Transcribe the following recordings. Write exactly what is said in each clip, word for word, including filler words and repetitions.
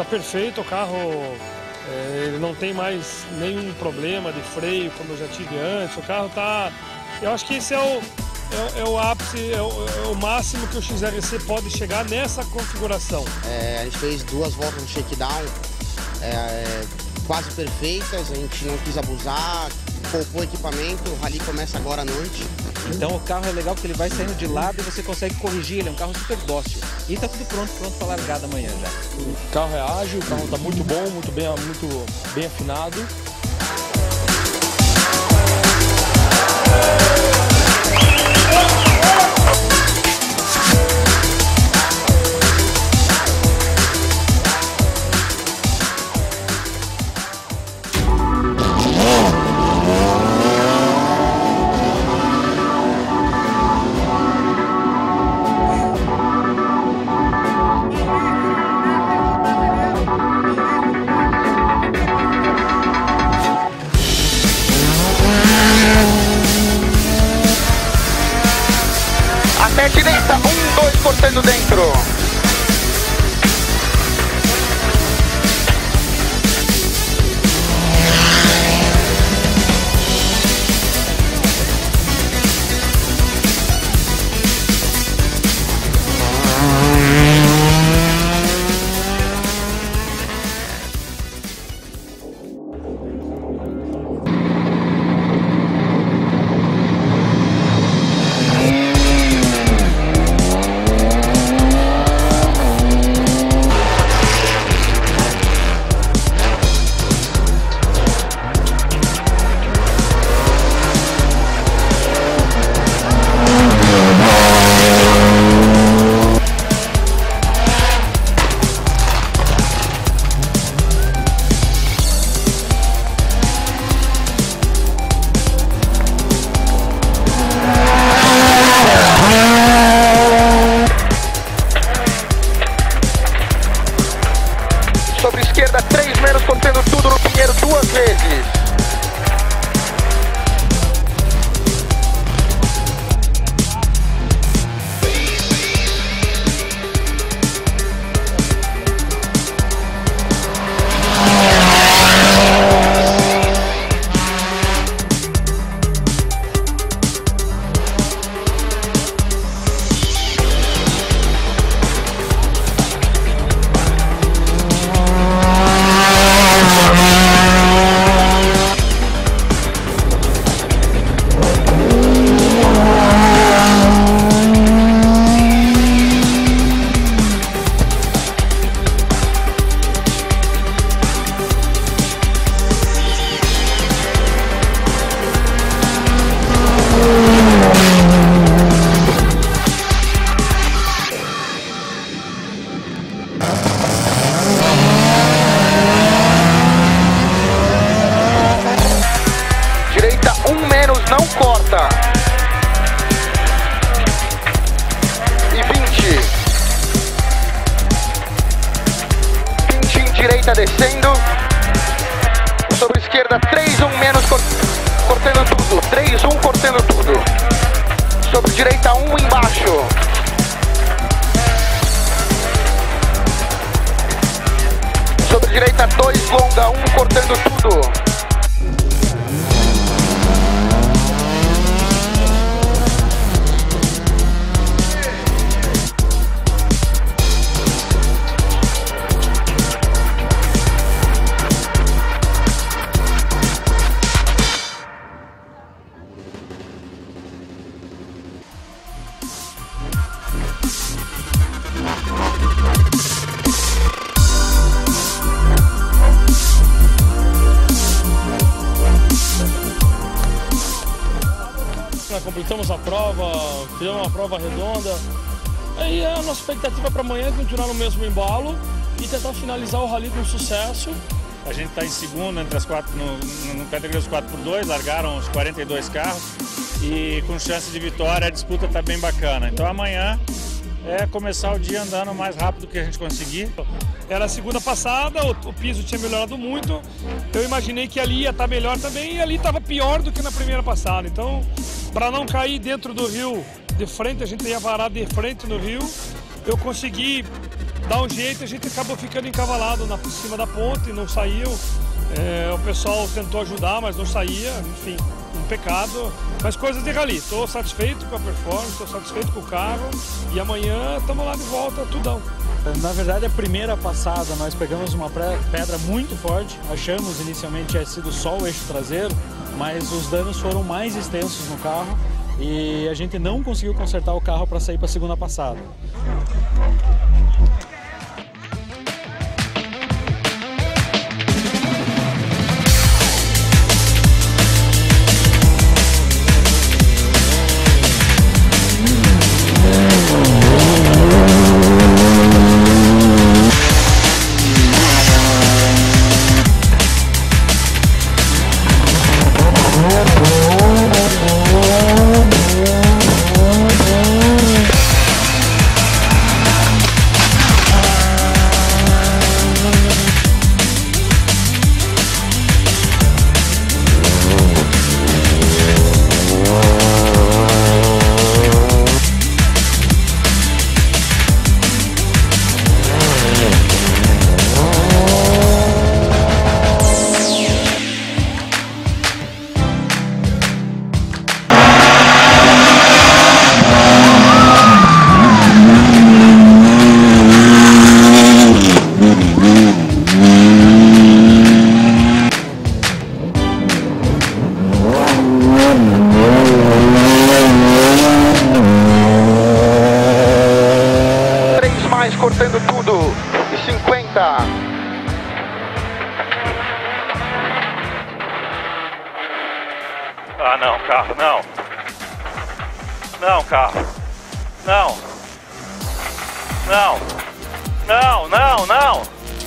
perfeito, o carro é, ele não tem mais nenhum problema de freio como eu já tive antes. O carro tá... Eu acho que esse é o, é, é o ápice, é o, é o máximo que o X R C pode chegar nessa configuração. É, a gente fez duas voltas no shakedown, é, quase perfeitas, a gente não quis abusar, poupou o equipamento, o rally começa agora à noite. Então o carro é legal porque ele vai saindo de lado e você consegue corrigir, ele é um carro super dócil. E tá tudo pronto, pronto para largada amanhã já. O carro é ágil, o carro tá muito bom, muito bem, muito bem afinado. Até direita, um, dois, cortando dentro. Sobre esquerda, três menos, contendo tudo no Pinheiro duas vezes. Não corta. E vinte. vinte em direita descendo. Sobre esquerda, três, um menos, cor cortando tudo. três, um cortando tudo. Sobre direita, um embaixo. Sobre direita, dois longa, um cortando tudo. Completamos a prova, fizemos uma prova redonda. Aí a nossa expectativa para amanhã é continuar no mesmo embalo e tentar finalizar o rally com sucesso. A gente está em segundo entre as quatro, no, no categoria dos quatro por dois, largaram os quarenta e dois carros e com chance de vitória a disputa está bem bacana. Então amanhã é começar o dia andando o mais rápido que a gente conseguir. Era a segunda passada, o, o piso tinha melhorado muito, eu imaginei que ali ia estar melhor também e ali estava pior do que na primeira passada. Então, para não cair dentro do rio de frente, a gente ia varar de frente no rio, eu consegui dar um jeito, a gente acabou ficando encavalado na, por cima da ponte, não saiu. É, o pessoal tentou ajudar, mas não saía, enfim, um pecado. Mas coisas de rally, estou satisfeito com a performance, estou satisfeito com o carro e amanhã estamos lá de volta, tudão. Na verdade, a primeira passada nós pegamos uma pedra muito forte, achamos inicialmente que tinha sido só o eixo traseiro, mas os danos foram mais extensos no carro e a gente não conseguiu consertar o carro para sair para a segunda passada. Cortando tudo, e cinquenta. Ah não, carro, não. Não, carro. Não. Não. Não, não, não.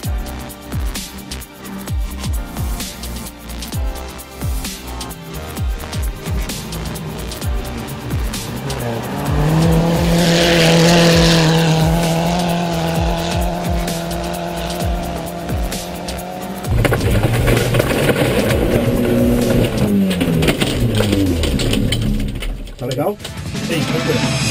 Tá legal? Sim, tranquilo.